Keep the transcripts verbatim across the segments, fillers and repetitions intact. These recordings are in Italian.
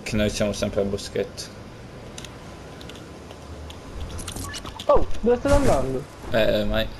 Che noi siamo sempre al boschetto. Oh, dove state andando? Eh, mai.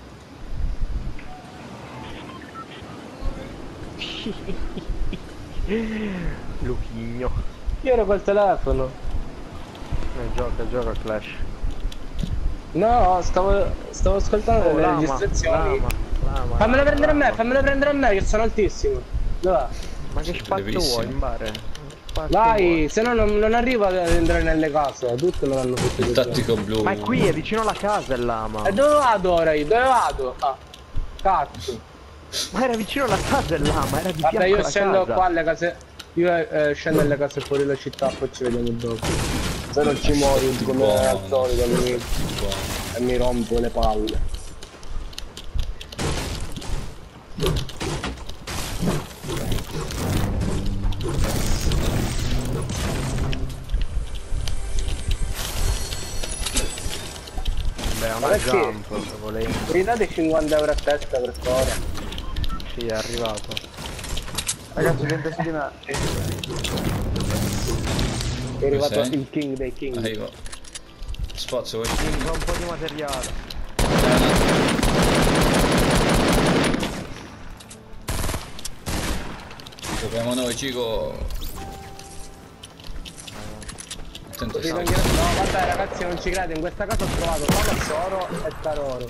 Luchigno. Io ero col telefono. Eh, gioca, gioca a Clash. No, stavo, stavo ascoltando Oh, le lama, registrazioni. lama, lama, Fammelo lama, prendere a me, lama. fammelo prendere a me che sono altissimo. Dov'è? Ma che spazio brevissimo. vuoi in bare? Vai, se no non, non arrivo ad entrare nelle case, tutte me l'hanno fatto Il così. tattico blu. Ma è qui, è vicino alla casa il lama. E dove vado ora io? Dove vado? Ah, cazzo. Ma era vicino alla casa il lama, era di Vabbè, fianco io alla scendo casa. qua alle case. Io eh, scendo alle case fuori la città, poi ci vediamo dopo. Se non ci muori come Buono. al solito mi, Buono. e mi rompo le palle. Beh, è una Ma perché? jump, se volevi. Mi date cinquanta euro a testa per favore? Sì, è arrivato. Ragazzi, gente su di me. È arrivato sei? il king dei king. Arrivo. Spazio, vuoi? Fa un po' di materiale. Giochiamo noi, Cico. Attento, Così sai. non glielo- No, vabbè ragazzi, non ci credo, in questa casa ho trovato palazzo oro e taroro.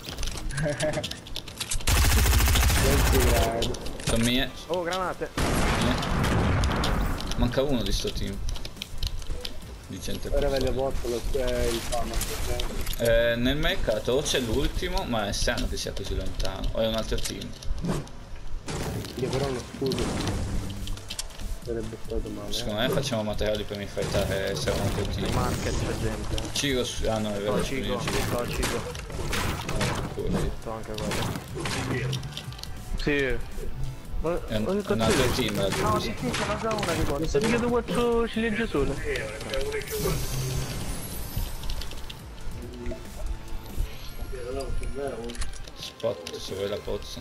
Non ci credo. Sono mie. Oh, granate. mie. Manca uno di sto team. Di gente Ora ve le più. porto lo eh, il fama. Eh, nel mercato c'è l'ultimo, ma è strano che sia così lontano. O è un altro team. Io però uno scudo. Sarebbe stato male. Secondo Eh. me facciamo materiali per mi fightare se è un altro Nei team. market c'è gente. Cico su... Ah no, è vero. No, sono Cico, io, Cico. no, Cico. Così. Sto anche quello. Sì. Ma È un, ho detto un altro sì. team la No, giusto. sì, sì, ce n'ho già una di quanto. Mi chiedo quanto ci legge solo. Spot se vuoi la pozza.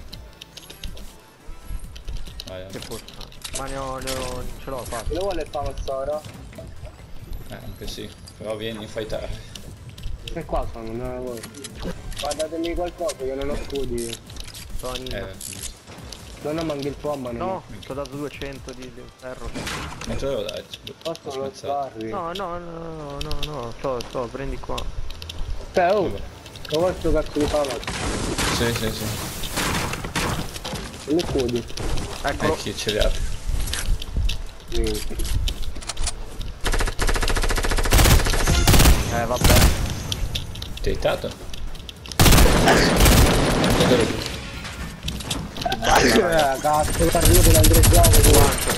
Vai, Che vai. forza. Ma ne ho, ne ho, ce l'ho fatto. Lo vuole il palazzo oro? Eh, anche sì. Però vieni a fightare. E qua sono, non lo vuoi. Guardatemi qualcosa, io non ho scudi. Sto in... Eh, Non ho manchi il pomma, non No, ti ho dato duecento di, di ferro. non te l'avevo detto. ho. Posso lo sparri? No, no, no, no, no, sto, sto, prendi qua. Cioè, oh, ho questo cazzo di palazzo. Sì, sì, sì. Non mi scudi. Eccolo. E chi ce li ha? Niente. Eh, vabbè. Ti hai dato? Eh, cazzo, parlo per altro gioco.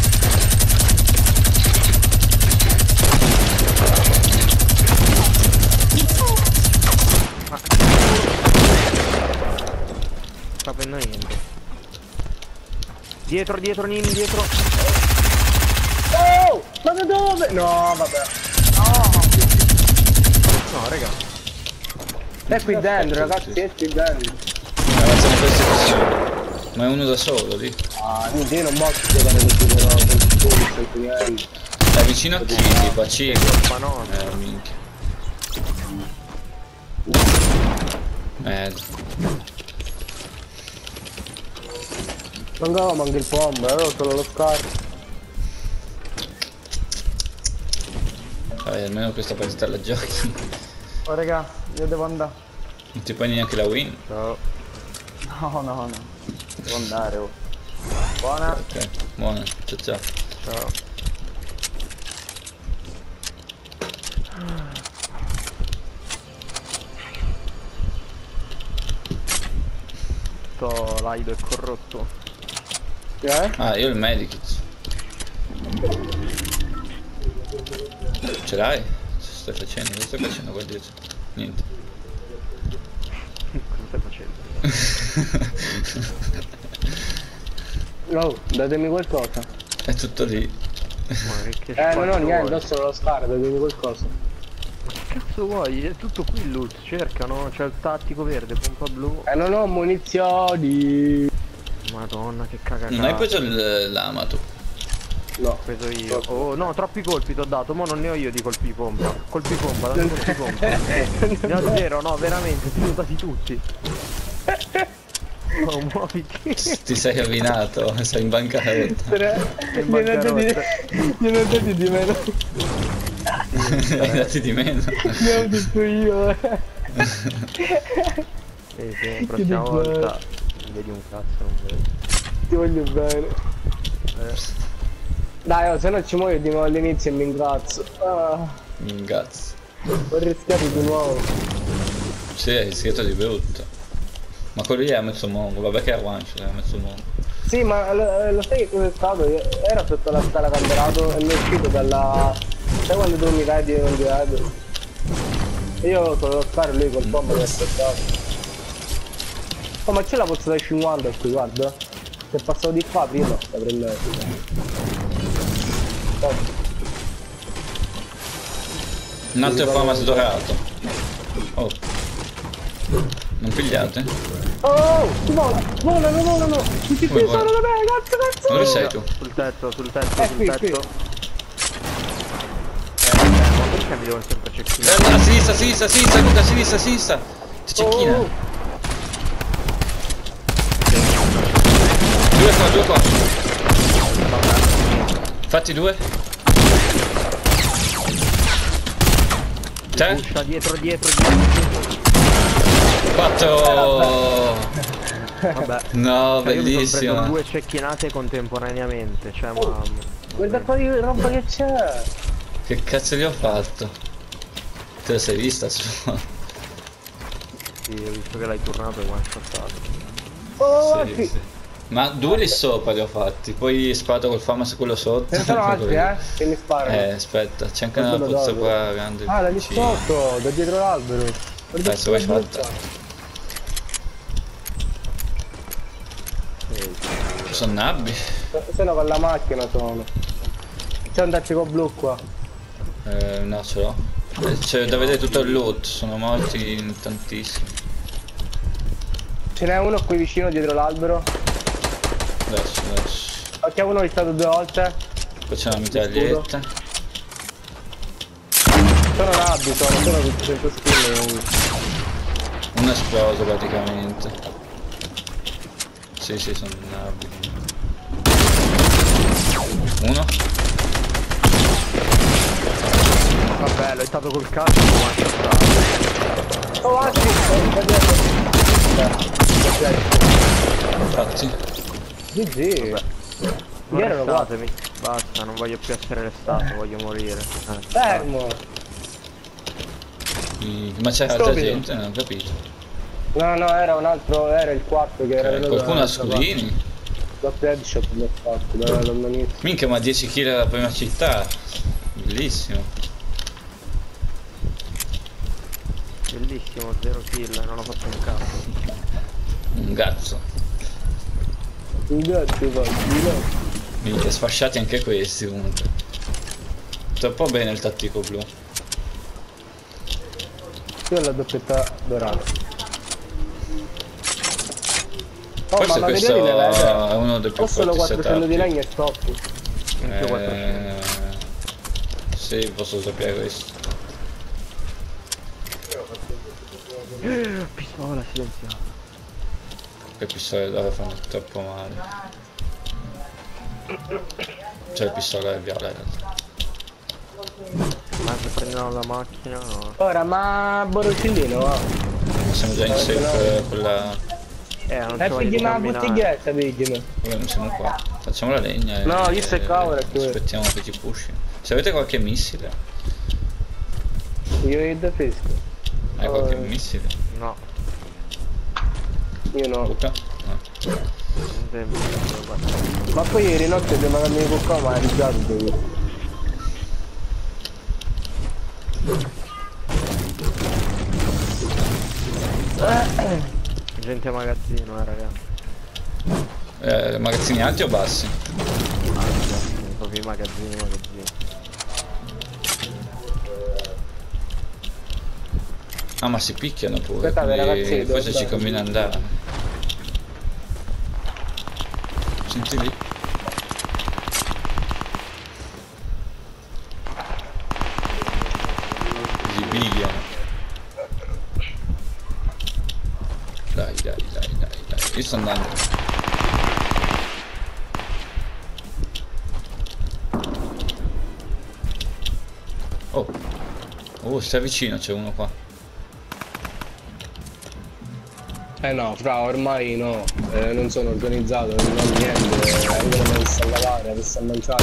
Sta per niente. Dietro, dietro, Nim, dietro. Oh! Ma da dove? No, vabbè. No, raga. È qui dentro, ragazzi, è qui dentro. Avanzano queste persone. Ma è uno da solo lì. Ah, niente, io non posso giocare così, però, con tutti senza niente. È vicino a chi? Tipo a Cico. Ma no. Eh, minchia. Merda. Mancava manca il pombo, avevo solo lo scarto. Vabbè, almeno questa partita la giochi. Oh, raga, io devo andare. Non ti prendi neanche la win? Ciao. No, no, no. Devo andare, oh. Buona. Ok, buona, ciao ciao. Ciao. Sto laido e corrotto. Eh? Ah, io il medikit. Ce l'hai? Cosa stai facendo? Cosa stai facendo qua dietro? Niente. Cosa stai facendo? No, datemi qualcosa. È tutto lì. Ma che, che Eh, non ho spazio niente, vuoi? ho solo lo scarto, datemi qualcosa. Ma che cazzo vuoi? È tutto qui il loot, cercano, c'è il tattico verde, pompa blu. Eh, non ho munizioni. Madonna che cagata. Non hai preso il- l'amato? No. Preso io. Oh no, troppi colpi ti ho dato, mo non ne ho io di colpi pompa. Colpi pompa, dammi colpi pompa. Ne ho zero, no, veramente, ti ho dati tutti. Oh, muoviti. Ti sei rovinato, sei in bancarotta. Sei in Gliene ho dati bancarotta. gliene ho dati di meno. Ne hai dati di meno. Ne ho detto io. Sì, sì, prossima Che volta. Non vedi un cazzo, non vedi. Ti voglio bene. Eh. Dai, oh, se no ci muoio di nuovo all'inizio e mi incazzo. Ah, Cazzo. ho rischiato di nuovo. Sì, hai rischiato di brutto. Ma quello lì ha messo mongo, vabbè che è One, ha messo mongo. Sì, ma lo, lo sai che cosa è stato? Io- Era sotto la scala canterato e mi è uscito dalla... Sai quando tu mi vedi e non ti vedo? Io con lo sparo lui col bombo mi ha aspettato. Oh, ma c'è la pozza da cinquanta qui, guarda. Se è passato di qua prima, la prendere. Oh, Un altro famas dorato. Oh. Non pigliate? oh, tu vola, volano, volano. Tutti qui Come sono vola? da me, cazzo, cazzo. Dove sei tu? Sul tetto, sul tetto, Eh, sul qui, tetto. qui. Eh, vabbè, ma perché mi devono sempre cecchinare? Guarda, a sinistra, a sinistra, a sinistra, Luca, a sinistra, a sinistra. Ti cecchina. Oh, Due qua, due qua. Fatti due. Tre. Puscia dietro, dietro, dietro. Quattro. Vabbè. No, Cioè, io mi sono preso bellissimo. due cecchinate contemporaneamente, cioè ma... guarda qua di roba che c'è. Che cazzo gli ho fatto? Te lo sei vista su? Sì, ho visto che l'hai turnato e one shottato. Oh, Sì, altri. sì. Ma due lì sopra li ho fatti, poi sparato col famas quello sotto. Ce ne sono altri, eh? Che mi sparano. Eh, aspetta, c'è anche una Guarda pozza dove. qua grande. Ah, da lì vicino. sotto, da dietro l'albero. Guarda Eh, se vuoi qua fatta. Ci sono nabbi. Se no con la macchina sono. C'è un tattico blu qua. Eh, no, ce l'ho. Eh, C'è da vedere tutto il loot, sono morti in tantissimi. Ce n'è uno qui vicino dietro l'albero. Adesso, adesso. Ok, uno è stato due volte. Qua c'è una mitraglietta. Sono rabbi, sono, sono tutti cento skill. Uno è esploso praticamente. Sì, sì, sono nabbi. Uno. Vabbè, l'ho stato col cazzo e one shottato. Oh, altri! Da dietro. Infatti. G G. Non Io erano qua. restatemi. Basta, non voglio più essere restato, voglio morire. Eh, Fermo. I- Ma c'era altra Stupido. gente, non ho capito. No, no, era un altro, era il quarto che era Eh, venuto. qualcuno ha dall'altra parte. scudini? Doppio headshot l'ho fatto, da dall'inizio. Minchia, ma dieci kill alla prima città. Bellissimo. Bellissimo, zero kill, non ho fatto un cazzo. Un cazzo. Un gatto, va, di là. Minchia, sfasciati anche questi comunque. Troppo bene il tattico blu. Io ho la doppietta dorata. Oh, Forse ma questo materiali ne vede? è uno dei più Ho solo forti quattrocento di setup. legno e stop. Anche io quattrocento. Eh, sì, posso sapere questo. Pistola silenziata. Le pistole d'oro fanno troppo male. Cioè le pistole viola in realtà. Ma se prendono la macchina no. Ora, ma Borocellino va. Siamo già in safe con la... Eh, non Eh, ci voglio pigliami una camminare. bottiglietta, pigliami. Vabbè, non siamo qua. Facciamo la legna e... No, io sei cavolo, è che- aspettiamo che ti pushi. Se avete qualche missile. Io il pesco. Hai qualche Eh. missile? No, Io no. Luca? No. non devo guardare. Ma poi ieri notte abbiamo mandato con qua, ma è rigiato io. Gente magazzino, eh ragazzi. Eh, magazzini alti o bassi? Ah, proprio i magazzini, magazzini. Ah, ma si picchiano pure. Aspettate, quindi ragazzi, devo forse ci andare. conviene andare. Senti lì. Dai, dai, dai, dai, dai. Io sto andando. Oh. Oh, stai vicino, c'è uno qua. Eh no, fra, ormai no, eh, non sono organizzato, non ho niente, vengono messo a lavare, messo a mangiare,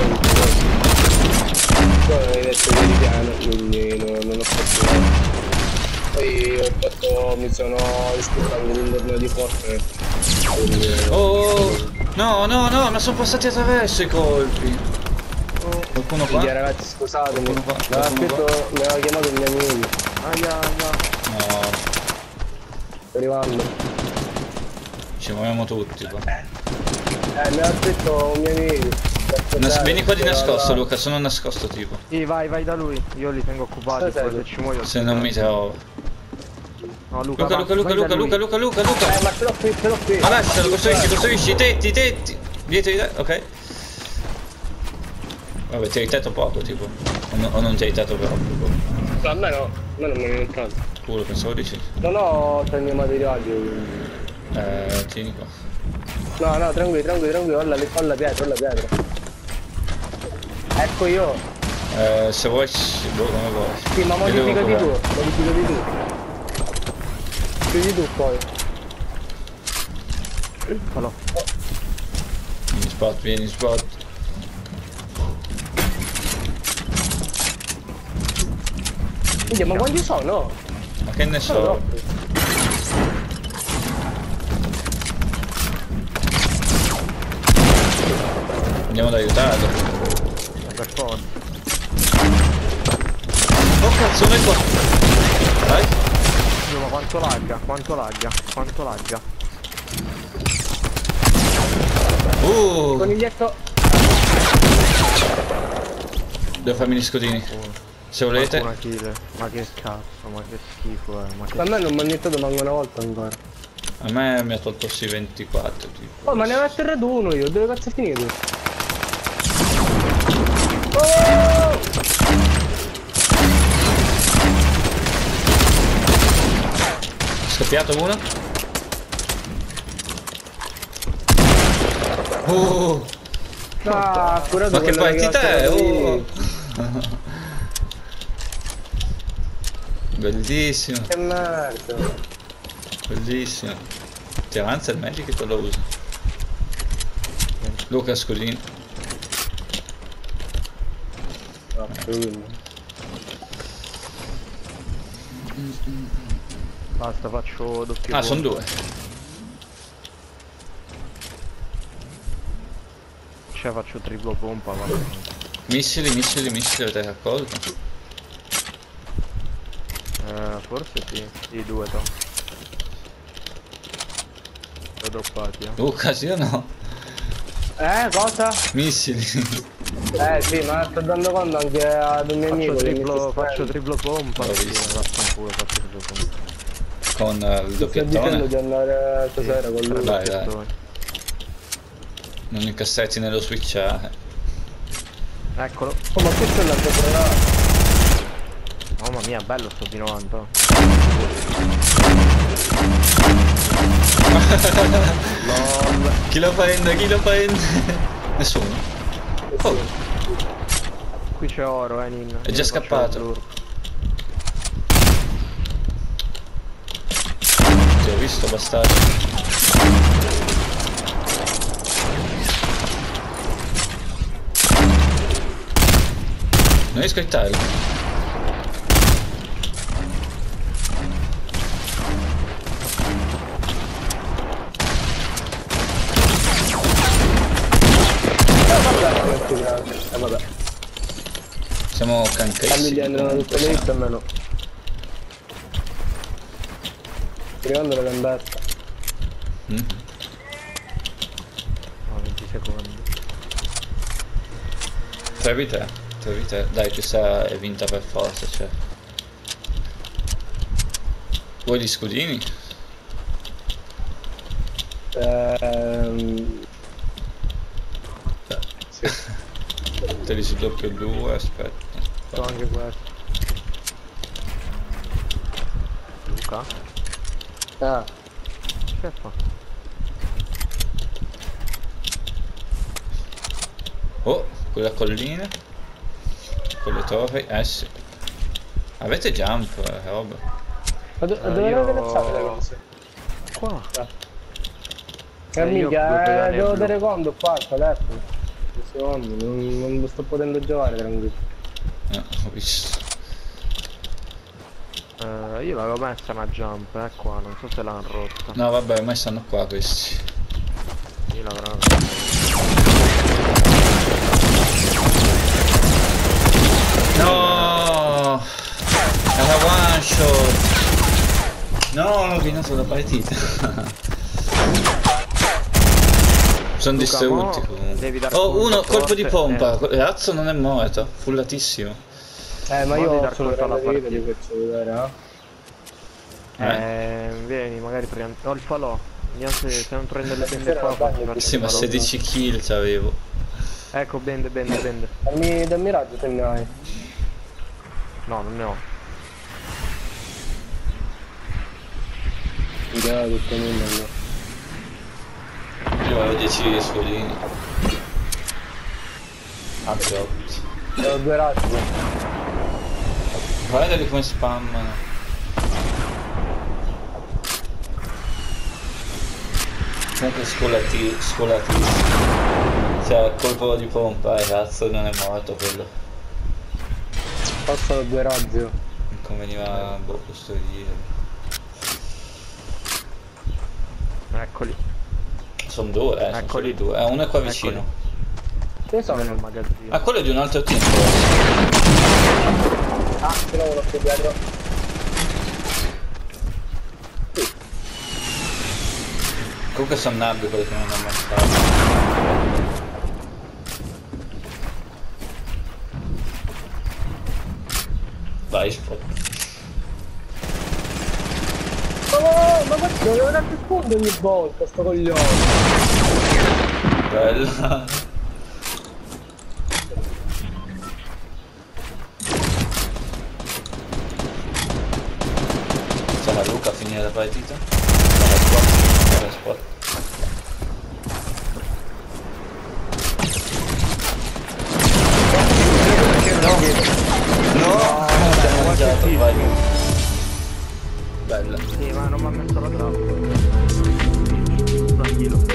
poi avevi detto che eri pieno, quindi non, non ho fatto niente. Poi ho fatto, mi sono iscritto all'interno di Fortnite, quindi... Oh, no, no, no, ma sono passati attraverso i colpi. Qualcuno qua? Quindi ragazzi scusatemi, mi Qualcuno qua? aveva Qualcuno scritto, mi aveva chiamato il mio amico, Aia, aia. No, sto arrivando. ci muoviamo tutti qua. Eh, mi aveva scritto un mio amico. Nas- vieni qua di nascosto, Luca. Luca, sono nascosto tipo. Sì, vai, vai da lui. Io li tengo occupati, Stai poi serio? se ci muoio. Se non mi trovo. No, Luca, Luca, va, Luca, Luca, vai da Luca, lui. Luca, Luca, Luca, Luca. Eh, ma ce l'ho qui, ce l'ho qui. Ma lascialo, costruisci, costruisci, i tetti, i tetti. Dietro di te, ok. Vabbè, ti hai tetto poco, tipo. O, no- o non ti hai tetto proprio. A me no, a me non mi è entrato. Culo, pensavo di sì. Non ho tanti materiali, quindi... Eh, tieni qua. No, no, tranquillo, tranquillo, tranquillo, olla, olla pietra, olla pietra. Ecco io. Eh, se vuoi, sì, boh, come vuoi. Sì, ma Io devo modificati tu, curare. modificati tu. Chiudi tu poi. Falò. Vieni spot, vieni spot. Minchia, ma quanti sono? Ma che ne Sono so. troppi. Andiamo ad aiutarlo. Per forza. Oh cazzo, non è qua. Vai. Dio, ma quanto lagga, quanto lagga, quanto lagga. Uh, Coniglietto. devo farmi gli scudini. Se volete. Una kill. Ma che cazzo, ma che schifo è, ma che... A me non mi ha iniziato manco una volta ancora. A me mi ha tolto sì ventiquattro tipo. Oh, ma ne avevo atterrato uno io, dove cazzo è finito? Oh! Scoppiato uno. Oh, Ah, curato ma che quello partita è? ho Oh. atterrato Bellissimo, io. Che merda. bellissimo. Ti avanza il magic e te lo uso. Luca scudini. No, quindi. Basta, faccio doppio. Ah, gol. sono due. Cioè faccio triplo pompa, va bene. Missili, missili, missili, avete raccolto? Eh, forse sì, i due to. L'ho droppati, eh. Luca, sì o no? Eh, cosa? Missili. Eh sì, ma sto dando conto anche ad un mio Faccio amico che mi triplo, sta faccio scrivendo. triplo pompa. L'ho Sì, visto. vaffanculo, faccio triplo pompa. Con eh, il Sto dicendo doppiattone. di andare stasera con Tre lui. Dai, doppiattoni. Non incassetti nello switchare. Eccolo. Oh, ma questo è l'altro programma. Mamma mia, bello sto P novanta. LOL. Chi lo prende? Chi lo prende? Nessuno. Oh, Qui c'è oro, eh, Nin. È già Io faccio scappato. il blur. ti ho visto bastardo. Non riesco a hittarlo. Eh vabbè, Siamo a lui cancressi. gli andranno tutte le hit, a me no. Arrivando la gambetta. Mm. No, venti secondi. Tre vite. Tre vite. Dai, questa è vinta per forza, cioè. Vuoi gli scudini? Ehm... Sì. Te li su doppio due, aspetta. Ho anche questo. Luca? Ah, Che fa? Oh, quella collina. Con le torri, eh sì. Avete jump, eh, roba. Ma do- Eh, dove io- le lanciate le cose? Qua. Eh, Eh, io minchia, due pedane eh, devo blu. dare conto qua al telefono. Un secondo, non, non lo sto potendo giocare tranquillo. Eh, ho visto. Eh, io l'avevo messa una jump, eh qua, non so se l'hanno rotta. No vabbè, ormai stanno qua questi. Io l'avrò. No! Era one shot! No, ho rovinato la partita. Sono Luca, distrutti mo comunque. devi dar Oh, conto uno, forte, colpo di pompa. eh. Razzo non è morto, fullatissimo. Eh, ma Mo io devi ho dar solo conto alla trenta di vita, ti partita. faccio vedere, eh. Eh, vieni, magari prendi. Ho il falò. Vediamo se, se non prende le bende Stasera qua non faccio bagno, farti Sì, il ma falò. sedici kill c'avevo. Ecco, bende, bende, bende. Dammi, dammi raggio se ne hai. No, non ne ho. Vediamo tutto nulla. Io avevo dieci scolini. Anzi, otto. Ho due razzi. Guardali come spammano. Comunque scolati, scolatissimo. Cioè, colpo di pompa, eh, cazzo, non è morto quello. Passano due razzi. Non conveniva, boh, questo giro. Eccoli. Sono due, eh, sono Eccoli. solo due. Eh, uno è qua vicino. Che Sono sono? nel magazzino. Ah, quello è di un altro team. Ah, ce l'ho uno qui dietro. Comunque sono nabbi quelli che non hanno ammazzato. Vai, spot. Oh, ma guarda, devo dare più fondo ogni volta, sto coglione. Bella. Sarà Luca a finire la partita? Sarà spot. Sarà spot. No! No! Ti hanno mangiato, vai. Bella. Sì, ma non mi ha messo la trappola. Tranquillo.